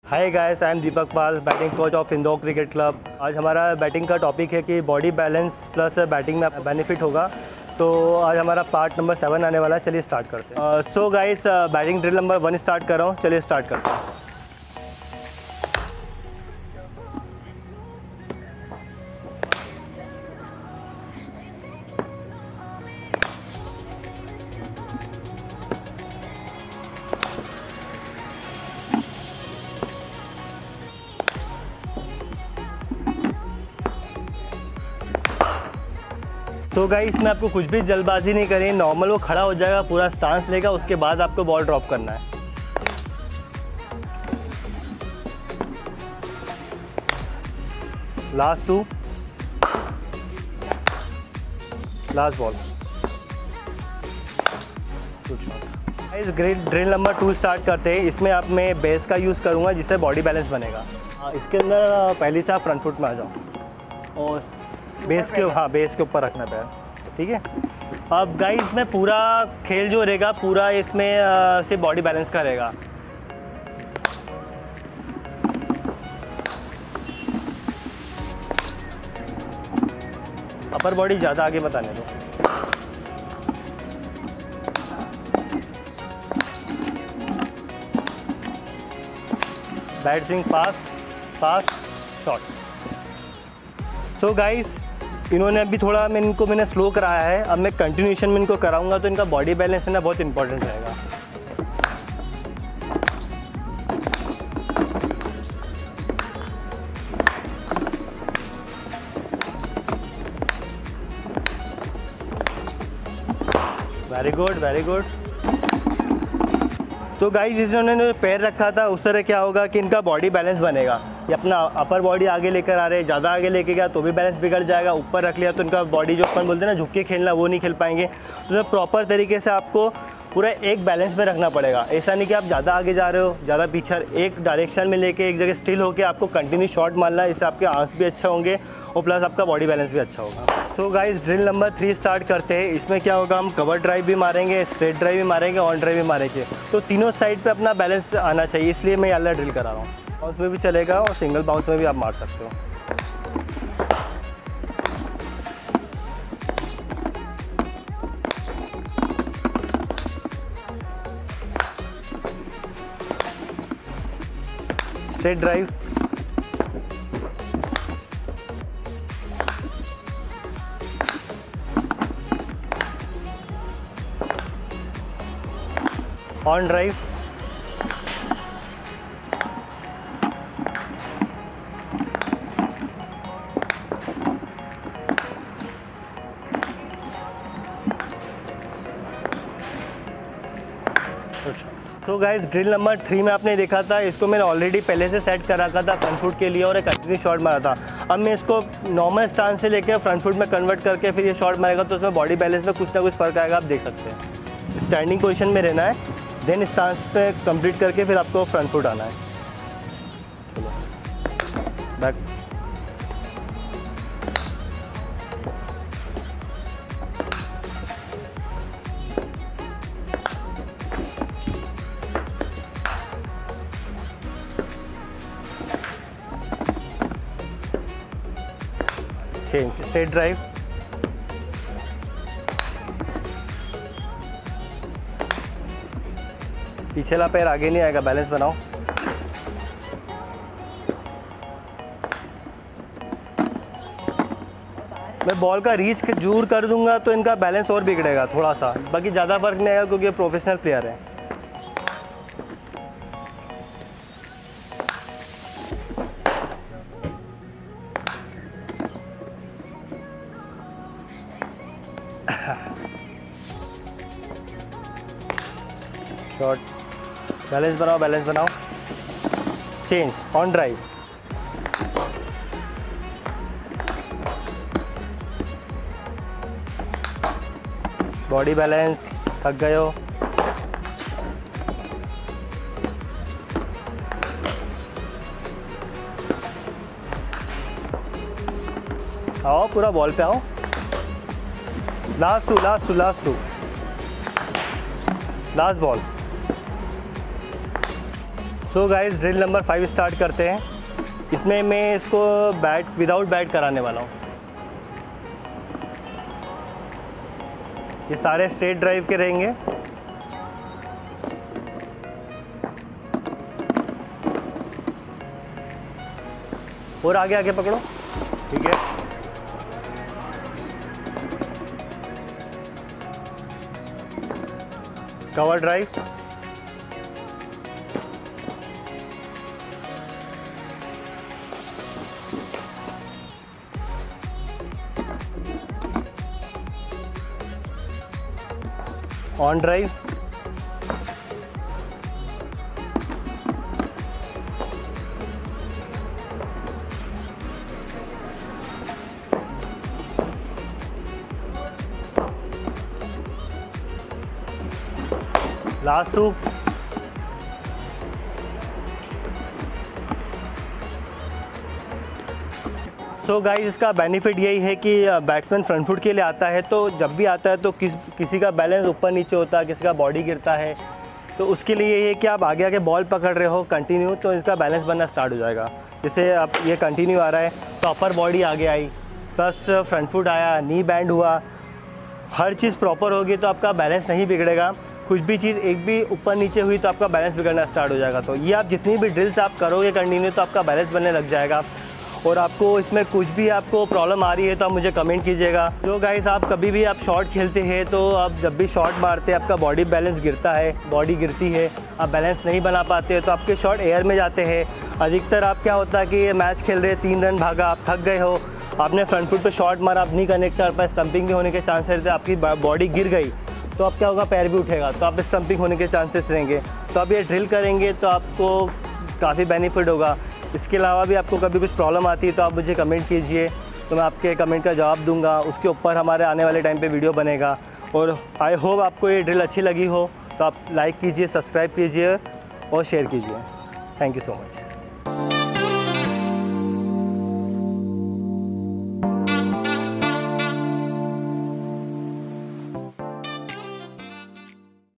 Hi guys, I am Deepak Pal, batting coach of Indore cricket club. आज हमारा batting का topic है कि बॉडी बैलेंस प्लस बैटिंग में बेनिफिट होगा। तो आज हमारा पार्ट नंबर 7 आने वाला है। चलिए स्टार्ट करते हैं। So guys, batting drill number 1 start कर रहा हूँ। चलिए स्टार्ट करते हैं। तो गाइस, इसमें आपको कुछ भी जल्दबाजी नहीं करनी। नॉर्मल वो खड़ा हो जाएगा, पूरा स्टांस लेगा, उसके बाद आपको बॉल ड्रॉप करना है। Last 2, last ball. Guys, drill number 2 start करते हैं। इसमें आप मैं बेस का यूज़ करूँगा जिससे बॉडी बैलेंस बनेगा। इसके अंदर पहले से आप फ्रंट फुट में आ जाओ और बेस के ऊपर रखना पैर, ठीक है। अब गाइस, इसमें पूरा खेल जो रहेगा पूरा इसमें से बॉडी बैलेंस का रहेगा। अपर बॉडी ज़्यादा आगे मत आने दो। Bat swing, pass shot. So guys, इन्होंने अभी थोड़ा मैंने स्लो कराया है। अब मैं कंटिन्यूशन में इनको कराऊंगा तो इनका बॉडी बैलेंस है ना बहुत इंपॉर्टेंट रहेगा। Very good, very good. तो गाइस, इन्होंने पैर रखा था उस तरह क्या होगा कि इनका बॉडी बैलेंस बनेगा। ये अपना अपर बॉडी आगे लेकर आ रहे हैं, ज़्यादा आगे लेके गया तो भी बैलेंस बिगड़ जाएगा। ऊपर रख लिया तो इनका बॉडी जो अपन बोलते हैं ना झुक के खेलना, वो नहीं खेल पाएंगे। तो प्रॉपर तरीके से आपको पूरा एक बैलेंस में रखना पड़ेगा। ऐसा नहीं कि आप ज़्यादा आगे जा रहे हो, ज़्यादा पीछे, एक डायरेक्शन में लेके एक जगह स्टिल होकर आपको कंटिन्यू शॉट मारना है। इससे आपके आर्म्स भी अच्छा होंगे और प्लस आपका बॉडी बैलेंस भी अच्छा होगा। So guys, drill number 3 start करते हैं। इसमें क्या होगा, हम कवर ड्राइव भी मारेंगे, स्ट्रेट ड्राइव भी मारेंगे, ऑन ड्राइव भी मारेंगे। तो तीनों साइड पे अपना बैलेंस आना चाहिए, इसलिए मैं ये वाला ड्रिल करा रहा हूँ। बाउंस में भी चलेगा और सिंगल बाउंस में भी आप मार सकते हो। स्ट्रेट ड्राइव, ऑन ड्राइव, तो गाइस, ड्रिल नंबर 3 में आपने देखा था, इसको मैंने ऑलरेडी पहले से सेट कर रखा था फ्रंट फुट के लिए और एक कंटिन्यू शॉट मारा था। अब मैं इसको नॉर्मल स्टांस से लेकर फ्रंट फुट में कन्वर्ट करके फिर ये शॉट मारेगा तो उसमें बॉडी बैलेंस में कुछ ना कुछ फ़र्क आएगा, आप देख सकते हैं। स्टैंडिंग पोजीशन में रहना है, देन स्टांस पे कंप्लीट करके फिर आपको फ्रंट फुट आना है। चलो बैक, स्ट्रेट ड्राइव, पिछला पैर आगे नहीं आएगा, बैलेंस बनाओ। मैं बॉल का रीच दूर कर दूंगा तो इनका बैलेंस और बिगड़ेगा थोड़ा सा, बाकी ज़्यादा फर्क नहीं आएगा क्योंकि ये प्रोफेशनल प्लेयर है। शॉट, बैलेंस बनाओ, बैलेंस बनाओ। Change, on drive, body balance, थक गए हो, आओ पूरा बॉल पे आओ। Last two, last ball. So guys drill number 5 start करते हैं। इसमें मैं इसको विदाउट बैट कराने वाला हूँ। ये सारे स्ट्रेट ड्राइव के रहेंगे। और आगे आगे पकड़ो, ठीक है। Cover drive, on drive, last 2, so guys इसका बेनिफिट यही है कि बैट्समैन फ्रंट फुट के लिए आता है, तो जब भी आता है तो किसी का बैलेंस ऊपर नीचे होता है, किसी का बॉडी गिरता है, तो उसके लिए यही है कि आप आगे आगे बॉल पकड़ रहे हो कंटिन्यू, तो इसका बैलेंस बनना स्टार्ट हो जाएगा। जैसे आप ये कंटिन्यू आ रहा है तो अपर बॉडी आगे आई, प्लस फ्रंट फुट आया, नी बैंड हुआ, हर चीज़ प्रॉपर होगी तो आपका बैलेंस नहीं बिगड़ेगा। कुछ भी चीज़ एक भी ऊपर नीचे हुई तो आपका बैलेंस बिगड़ना स्टार्ट हो जाएगा। तो ये आप जितनी भी ड्रिल्स आप करोगे कंटिन्यू तो आपका बैलेंस बनने लग जाएगा। और आपको इसमें कुछ भी आपको प्रॉब्लम आ रही है तो आप मुझे कमेंट कीजिएगा। जो गाइस आप कभी भी आप शॉट खेलते हैं तो आप जब भी शॉट मारते हैं आपका बॉडी बैलेंस गिरता है, बॉडी गिरती है, आप बैलेंस नहीं बना पाते हैं तो आपके शॉट एयर में जाते हैं। अधिकतर आप क्या होता है कि ये मैच खेल रहे 3 रन भागा, आप थक गए हो, आपने फ्रंट फुट पे शॉट मारा, आप नहीं कनेक्ट कर पाए, स्टंपिंग के होने के चांसेस है, आपकी बॉडी गिर गई तो अब क्या होगा, पैर भी उठेगा तो आप स्टंपिंग होने के चांसेस रहेंगे। तो आप ये ड्रिल करेंगे तो आपको काफ़ी बेनिफिट होगा। इसके अलावा भी आपको कभी कुछ प्रॉब्लम आती है तो आप मुझे कमेंट कीजिए, तो मैं आपके कमेंट का जवाब दूंगा। उसके ऊपर हमारे आने वाले टाइम पे वीडियो बनेगा। और आई होप आपको ये ड्रिल अच्छी लगी हो तो आप लाइक कीजिए, सब्सक्राइब कीजिए और शेयर कीजिए। Thank you so much.